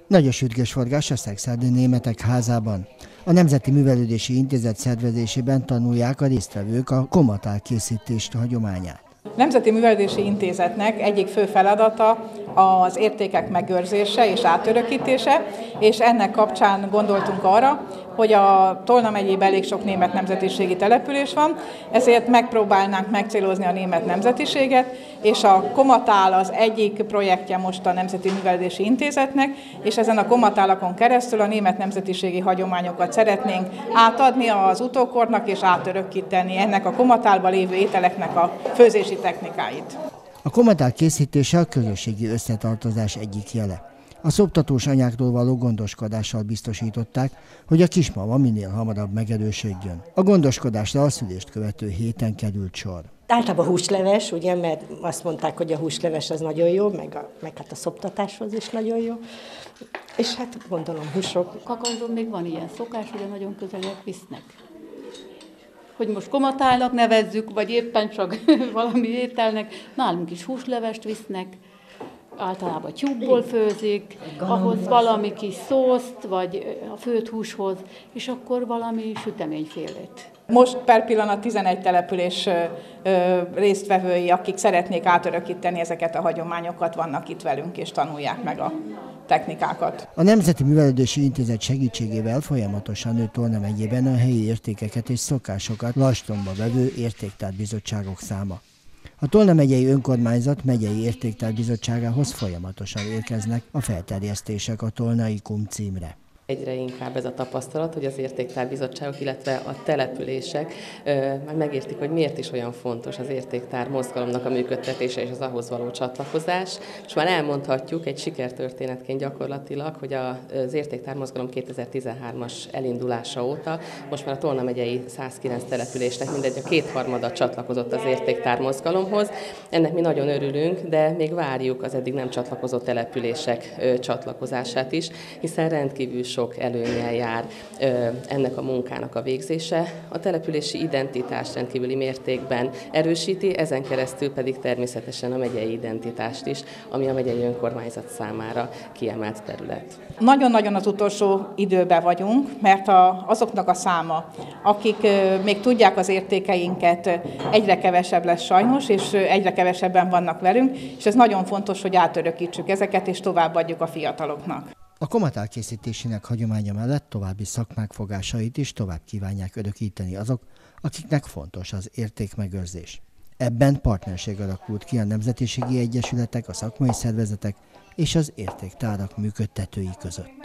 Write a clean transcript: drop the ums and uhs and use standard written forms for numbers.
Nagy a sürgősforgás a Szekszárdi Németek Házában. A Nemzeti Művelődési Intézet szervezésében tanulják a résztvevők a komatál készítést hagyományát. A Nemzeti Művelődési Intézetnek egyik fő feladata az értékek megőrzése és átörökítése, és ennek kapcsán gondoltunk arra, hogy a Tolna megyében elég sok német nemzetiségi település van, ezért megpróbálnánk megcélozni a német nemzetiséget, és a komatál az egyik projektje most a Nemzeti Művelődési Intézetnek, és ezen a komatálakon keresztül a német nemzetiségi hagyományokat szeretnénk átadni az utókornak és átörökíteni ennek a komatálban lévő ételeknek a főzési technikáit. A komatál készítése a közösségi összetartozás egyik jele. A szoptatós anyáktól való gondoskodással biztosították, hogy a kismama minél hamarabb megerősödjön. A gondoskodásra a szülést követő héten került sor. Általában húsleves, ugye, mert azt mondták, hogy a húsleves az nagyon jó, meg hát a szoptatáshoz is nagyon jó. És hát gondolom húsok. Kakasdon még van ilyen szokás, hogy a nagyon közelek visznek. Hogy most komatálnak nevezzük, vagy éppen csak valami ételnek, nálunk is húslevest visznek, általában tyúkból főzik, ahhoz valami kis szószt, vagy a főtt húshoz, és akkor valami süteményfélét. Most per pillanat 11 település résztvevői, akik szeretnék átörökíteni ezeket a hagyományokat, vannak itt velünk és tanulják meg a technikákat. A Nemzeti Művelődési Intézet segítségével folyamatosan nő Tolna megyében a helyi értékeket és szokásokat lastromba vevő értéktárbizottságok száma. A Tolna megyei önkormányzat megyei értéktárbizottságához folyamatosan érkeznek a felterjesztések a Tolnai KUM címre. Egyre inkább ez a tapasztalat, hogy az értéktárbizottságok, illetve a települések megértik, hogy miért is olyan fontos az értéktár mozgalomnak a működtetése és az ahhoz való csatlakozás. És már elmondhatjuk egy sikertörténetként gyakorlatilag, hogy az értéktár mozgalom 2013-as elindulása óta most már a Tolna megyei 109 településnek mindegy a kétharmada csatlakozott az értéktár mozgalomhoz. Ennek mi nagyon örülünk, de még várjuk az eddig nem csatlakozott települések csatlakozását is, hiszen rendkívül sok előnnyel jár ennek a munkának a végzése. A települési identitást rendkívüli mértékben erősíti, ezen keresztül pedig természetesen a megyei identitást is, ami a megyei önkormányzat számára kiemelt terület. Nagyon-nagyon az utolsó időben vagyunk, mert azoknak a száma, akik még tudják az értékeinket, egyre kevesebb lesz sajnos, és egyre kevesebben vannak velünk, és ez nagyon fontos, hogy átörökítsük ezeket, és továbbadjuk a fiataloknak. A komatál készítésének hagyománya mellett további szakmák fogásait is tovább kívánják örökíteni azok, akiknek fontos az értékmegőrzés. Ebben partnerség alakult ki a nemzetiségi egyesületek, a szakmai szervezetek és az értéktárak működtetői között.